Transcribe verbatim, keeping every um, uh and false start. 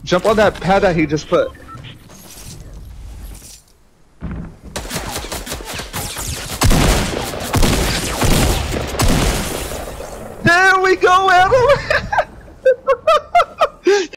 Jump on that pad that he just put. There we go, Adam!